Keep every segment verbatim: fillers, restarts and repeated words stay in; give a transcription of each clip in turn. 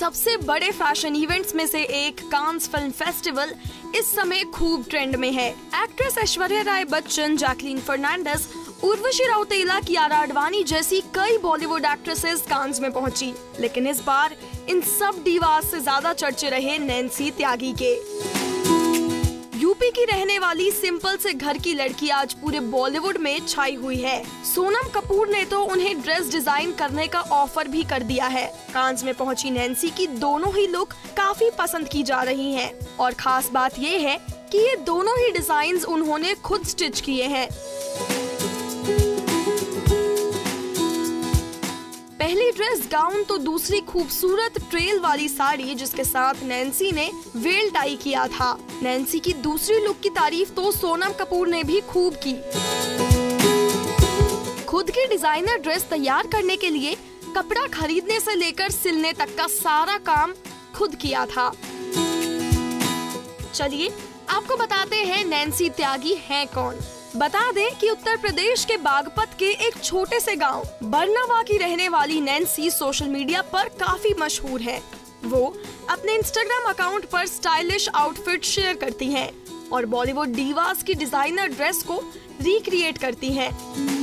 सबसे बड़े fashion events में से एक कांस फिल्म फेस्टिवल इस समय खूब ट्रेंड में है। एक्ट्रेस ऐश्वर्या राय बच्चन, जैकलीन फर्नांडिस, उर्वशी राउतेला, कियारा आडवाणी जैसी कई बॉलीवुड एक्ट्रेसेस कांस में पहुंची, लेकिन इस बार इन सब डीवास से ज्यादा चर्चे रहे नैन्सी त्यागी के। यूपी की रहने वाली सिंपल से घर की लड़की आज पूरे बॉलीवुड में छाई हुई है। सोनम कपूर ने तो उन्हें ड्रेस डिजाइन करने का ऑफर भी कर दिया है। कांस में पहुंची नैन्सी की दोनों ही लुक काफी पसंद की जा रही हैं और खास बात ये है कि ये दोनों ही डिजाइन्स उन्होंने खुद स्टिच किए हैं। पहली ड्रेस गाउन तो दूसरी खूबसूरत ट्रेल वाली साड़ी जिसके साथ नैन्सी ने वेल टाई किया था। नैन्सी की दूसरी लुक की तारीफ तो सोनम कपूर ने भी खूब की। खुद की डिजाइनर ड्रेस तैयार करने के लिए कपड़ा खरीदने से लेकर सिलने तक का सारा काम खुद किया था। चलिए आपको बताते हैं नैन्सी त्यागी हैं कौन। बता दें कि उत्तर प्रदेश के बागपत के एक छोटे से गांव बरनावा की रहने वाली नैन्सी सोशल मीडिया पर काफी मशहूर है। वो अपने इंस्टाग्राम अकाउंट पर स्टाइलिश आउटफिट शेयर करती हैं और बॉलीवुड डीवास की डिजाइनर ड्रेस को रिक्रिएट करती हैं।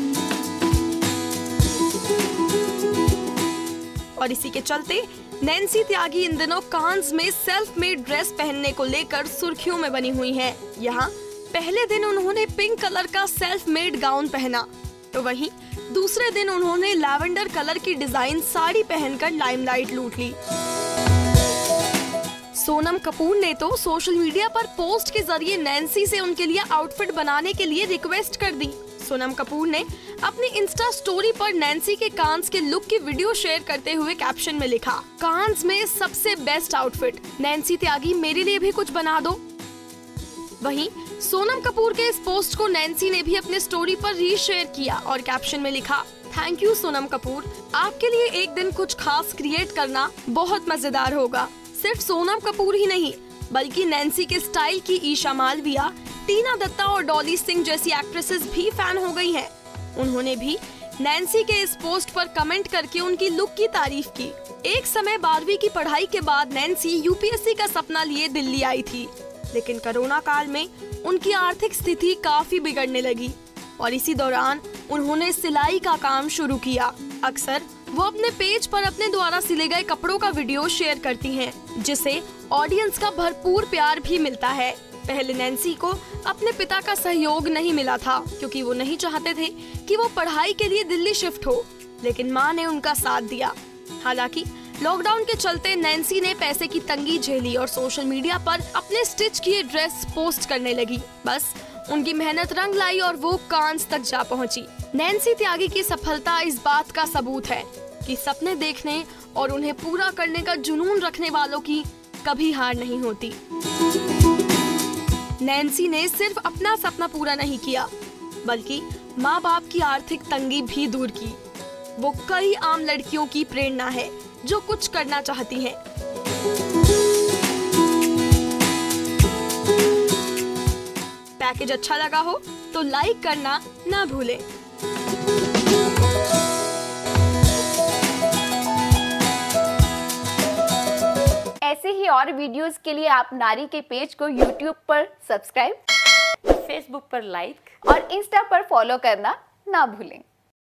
और इसी के चलते नैन्सी त्यागी इन दिनों कांस में सेल्फ मेड ड्रेस पहनने को लेकर सुर्खियों में बनी हुई हैं। यहाँ पहले दिन उन्होंने पिंक कलर का सेल्फ मेड गाउन पहना, तो वहीं दूसरे दिन उन्होंने लैवेंडर कलर की डिजाइन साड़ी पहनकर लाइमलाइट लूट ली। सोनम कपूर ने तो सोशल मीडिया पर पोस्ट के जरिए नैन्सी से उनके लिए आउटफिट बनाने के लिए रिक्वेस्ट कर दी। सोनम कपूर ने अपनी इंस्टा स्टोरी पर नैन्सी के कांस के लुक की वीडियो शेयर करते हुए कैप्शन में लिखा, कांस में सबसे बेस्ट आउटफिट, नैन्सी त्यागी मेरे लिए भी कुछ बना दो। वहीं सोनम कपूर के इस पोस्ट को नैन्सी ने भी अपने स्टोरी पर रीशेयर किया और कैप्शन में लिखा, थैंक यू सोनम कपूर, आपके लिए एक दिन कुछ खास क्रिएट करना बहुत मजेदार होगा। सिर्फ सोनम कपूर ही नहीं बल्कि नैन्सी के स्टाइल की ईशा मालविया, टीना दत्ता और डॉली सिंह जैसी एक्ट्रेसेस भी फैन हो गई हैं। उन्होंने भी नैन्सी के इस पोस्ट पर कमेंट करके उनकी लुक की तारीफ की। एक समय बारहवीं की पढ़ाई के बाद नैन्सी यूपीएससी का सपना लिए दिल्ली आई थी, लेकिन कोरोना काल में उनकी आर्थिक स्थिति काफी बिगड़ने लगी और इसी दौरान उन्होंने सिलाई का काम शुरू किया। अक्सर वो अपने पेज पर अपने द्वारा सिले गए कपड़ों का वीडियो शेयर करती हैं, जिसे ऑडियंस का भरपूर प्यार भी मिलता है। पहले नैन्सी को अपने पिता का सहयोग नहीं मिला था क्योंकि वो नहीं चाहते थे कि वो पढ़ाई के लिए दिल्ली शिफ्ट हो, लेकिन माँ ने उनका साथ दिया। हालांकि लॉकडाउन के चलते नैन्सी ने पैसे की तंगी झेली और सोशल मीडिया पर अपने स्टिच किए ड्रेस पोस्ट करने लगी। बस उनकी मेहनत रंग लाई और वो कांस तक जा पहुंची। नैन्सी त्यागी की सफलता इस बात का सबूत है कि सपने देखने और उन्हें पूरा करने का जुनून रखने वालों की कभी हार नहीं होती। नैन्सी ने सिर्फ अपना सपना पूरा नहीं किया बल्कि माँ बाप की आर्थिक तंगी भी दूर की। वो कई आम लड़कियों की प्रेरणा है जो कुछ करना चाहती हैं। पैकेज अच्छा लगा हो तो लाइक करना ना भूलें। ऐसे ही और वीडियोस के लिए आप नारी के पेज को यूट्यूब पर सब्सक्राइब, फेसबुक पर लाइक और इंस्टा पर फॉलो करना ना भूलें।